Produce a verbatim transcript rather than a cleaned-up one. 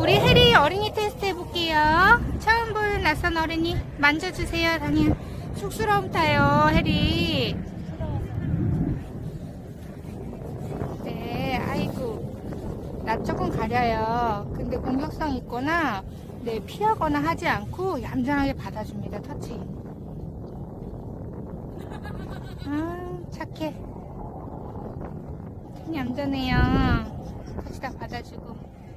우리 해리 어린이 테스트 해볼게요. 처음 보는 낯선 어린이 만져주세요. 다니엘 쑥스러움 타요. 해리. 네, 아이고 나 조금 가려요. 근데 공격성 있거나 네, 피하거나 하지 않고 얌전하게 받아줍니다. 터치. 아, 착해. 참 얌전해요. 터치 다 받아주고.